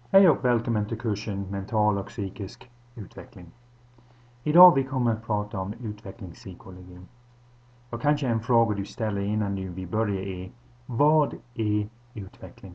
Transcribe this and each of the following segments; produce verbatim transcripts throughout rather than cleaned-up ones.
Hej och välkommen till kursen Mental och psykisk utveckling. Idag vi kommer att prata om utvecklingspsykologi. Och kanske en fråga du ställer innan nu vi börjar är: vad är utveckling?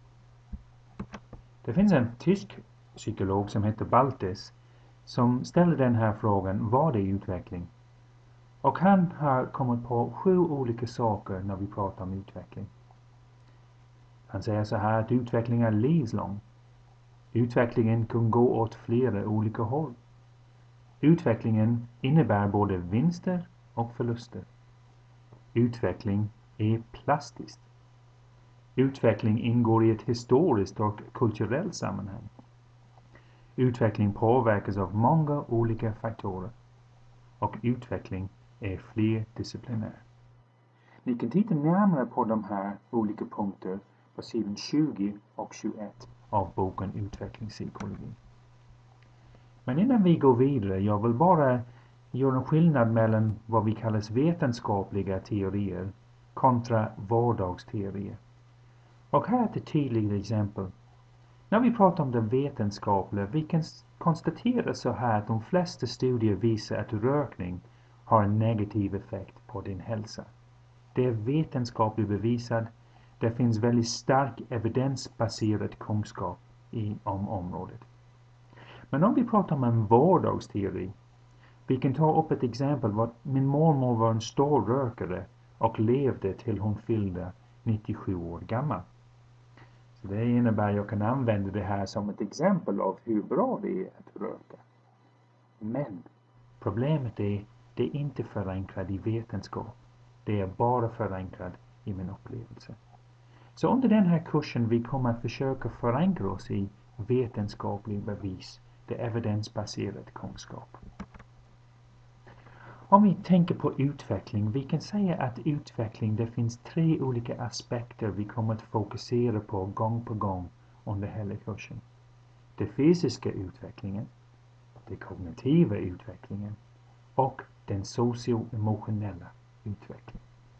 Det finns en tysk psykolog som heter Baltes som ställer den här frågan: vad är utveckling? Och han har kommit på sju olika saker när vi pratar om utveckling. Han säger så här att utveckling är livslång. Utvecklingen kan gå åt flera olika håll. Utvecklingen innebär både vinster och förluster. Utveckling är plastiskt. Utveckling ingår i ett historiskt och kulturellt sammanhang. Utveckling påverkas av många olika faktorer. Och utveckling är flerdisciplinär. Ni kan titta närmare på de här olika punkter på sidan tjugo och tjugoett av boken Utvecklingspsykologi. Men innan vi går vidare, jag vill bara göra en skillnad mellan vad vi kallar vetenskapliga teorier kontra vardagsteorier. Och här är ett tydligt exempel. När vi pratar om det vetenskapliga, vi kan konstatera så här att de flesta studier visar att rökning har en negativ effekt på din hälsa. Det är vetenskapligt bevisat. Det finns väldigt stark evidensbaserad kunskap i, om området. Men om vi pratar om en vardagsteori, vi kan ta upp ett exempel vad min mormor var en stor rökare och levde till hon fyllde nittiosju år gammal. Så det innebär att jag kan använda det här som ett exempel av hur bra det är att röka. Men problemet är att det är inte förankrat i vetenskap. Det är bara förankrat i min upplevelse. Så under den här kursen vi kommer att försöka förankra oss i vetenskaplig bevis. Det är evidensbaserad kunskap. Om vi tänker på utveckling, vi kan säga att utveckling, det finns tre olika aspekter vi kommer att fokusera på gång på gång under hela kursen. Den fysiska utvecklingen, den kognitiva utvecklingen och den socio-emotionella utvecklingen.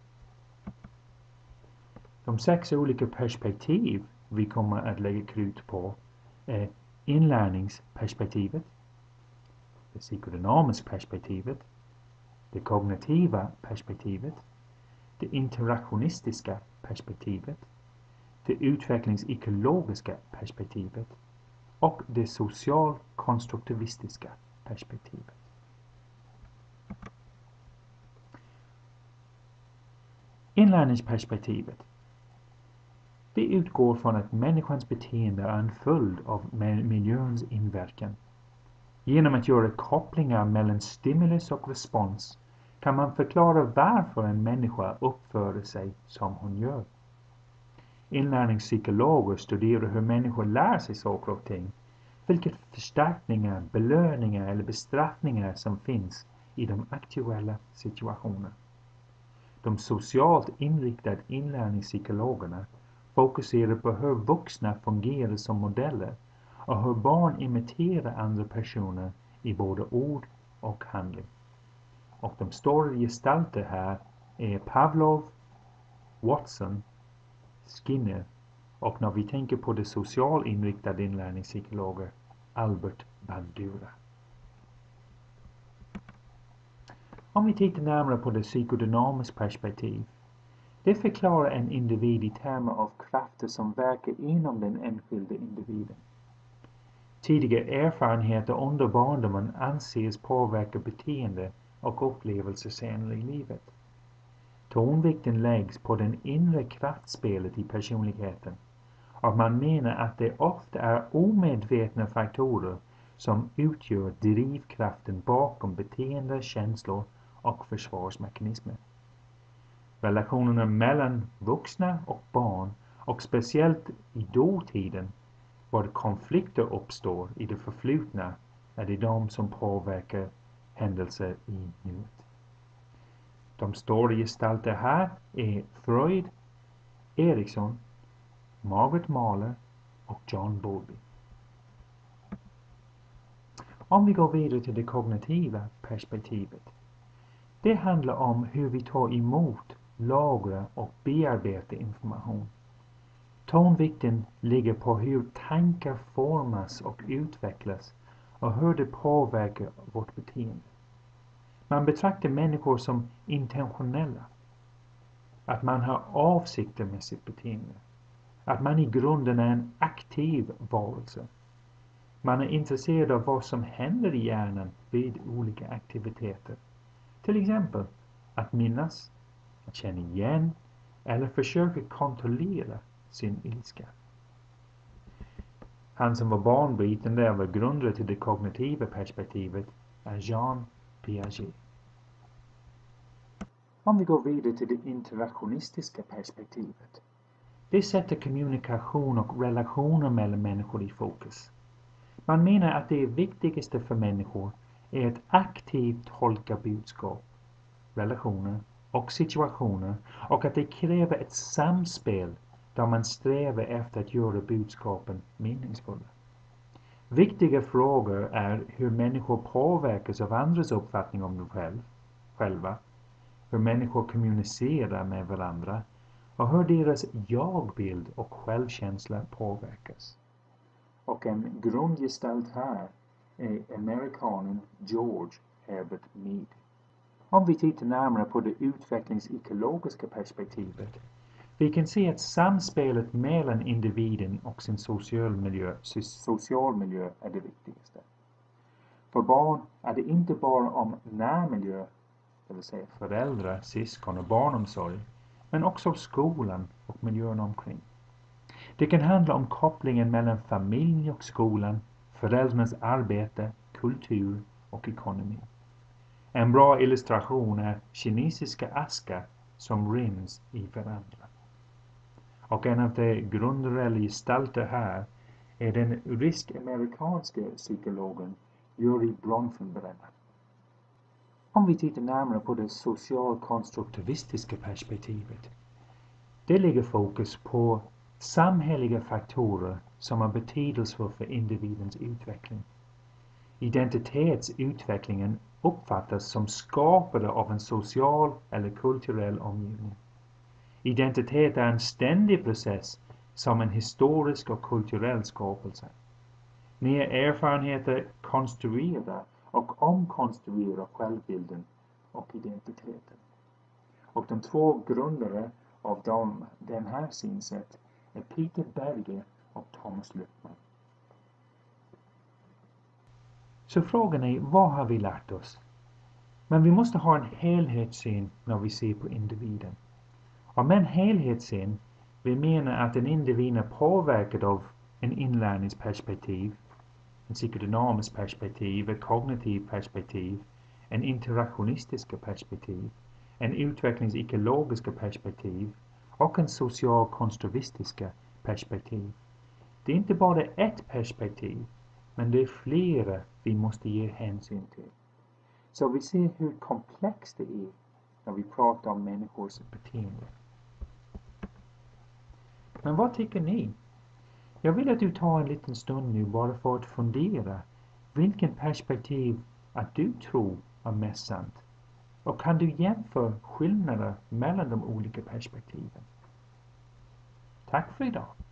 De sex olika perspektiv vi kommer att lägga krut på är inlärningsperspektivet, det psykodynamiska perspektivet, det kognitiva perspektivet, det interaktionistiska perspektivet, det utvecklingspsykologiska perspektivet och det social-konstruktivistiska perspektivet. Inlärningsperspektivet. Det utgår från att människans beteende är en följd av miljöns inverkan. Genom att göra kopplingar mellan stimulus och respons kan man förklara varför en människa uppför sig som hon gör. Inlärningspsykologer studerar hur människor lär sig saker och ting, vilka förstärkningar, belöningar eller bestraffningar som finns i de aktuella situationerna. De socialt inriktade inlärningspsykologerna fokuserar på hur vuxna fungerar som modeller och hur barn imiterar andra personer i både ord och handling. Och de stora gestalter här är Pavlov, Watson, Skinner och när vi tänker på de socialinriktade inlärningspsykologer, Albert Bandura. Om vi tittar närmare på det psykodynamiska perspektiv, det förklarar en individ i termer av krafter som verkar inom den enskilda individen. Tidigare erfarenheter under barndomen anses påverka beteende och upplevelser senare i livet. Tonvikten läggs på den inre kraftspelet i personligheten och man menar att det ofta är omedvetna faktorer som utgör drivkraften bakom beteende, känslor och försvarsmekanismer. Relationerna mellan vuxna och barn och speciellt i dåtiden var konflikter uppstår i det förflutna är det de som påverkar händelser i nuet. De stora gestalter här är Freud, Erikson, Margaret Mahler och John Bowlby. Om vi går vidare till det kognitiva perspektivet. Det handlar om hur vi tar emot, lagrar och bearbetar information. Tonvikten ligger på hur tankar formas och utvecklas och hur det påverkar vårt beteende. Man betraktar människor som intentionella. Att man har avsikter med sitt beteende. Att man i grunden är en aktiv varelse. Man är intresserad av vad som händer i hjärnan vid olika aktiviteter. Till exempel att minnas, att känna igen eller försöka kontrollera sin ilska. Han som var banbrytande och var grundare till det kognitiva perspektivet är Jean Piaget. Om vi går vidare till det interaktionistiska perspektivet. Det sätter kommunikation och relationer mellan människor i fokus. Man menar att det viktigaste för människor är att aktivt tolka budskap, relationer och situationer och att det kräver ett samspel där man strävar efter att göra budskapen meningsfulla. Viktiga frågor är hur människor påverkas av andras uppfattning om dem själv, själva, hur människor kommunicerar med varandra och hur deras jagbild och självkänsla påverkas. Och en grundgestalt här är amerikanen George Herbert Mead. Om vi tittar närmare på det utvecklingsekologiska perspektivet, vi kan se att samspelet mellan individen och sin social miljö, social miljö är det viktigaste. För barn är det inte bara om närmiljö, det vill säga föräldrar, syskon och barnomsorg, men också skolan och miljön omkring. Det kan handla om kopplingen mellan familj och skolan, föräldrarnas arbete, kultur och ekonomi. En bra illustration är kinesiska askar som ryms i varandra. Och en av de grundläggande gestalter här är den rysk-amerikanska psykologen Yuri Bronfenbrenner. Om vi tittar närmare på det socialkonstruktivistiska perspektivet, det ligger fokus på samhälleliga faktorer som är betydelsefulla för individens utveckling. Identitetsutvecklingen uppfattas som skapade av en social eller kulturell omgivning. Identitet är en ständig process som en historisk och kulturell skapelse. Nya erfarenheter konstruerar och omkonstruerar självbilden och identiteten. Och de två grundare av dem, den här synsätt är Peter Berger och Thomas Luckman. Så frågan är, vad har vi lärt oss? Men vi måste ha en helhetssyn när vi ser på individen. Och med en helhetssyn, vi menar att en individ är påverkad av en inlärningsperspektiv, en psykodynamisk perspektiv, ett kognitivt perspektiv, en interaktionistiska perspektiv, en utvecklingsekologiska perspektiv och en socialkonstruktivistiska perspektiv. Det är inte bara ett perspektiv, men det är flera vi måste ge hänsyn till. Så vi ser hur komplext det är när vi pratar om människors beteende. Men vad tycker ni? Jag vill att du tar en liten stund nu bara för att fundera vilken perspektiv att du tror är mest sant. Och kan du jämföra skillnader mellan de olika perspektiven? Tack för idag.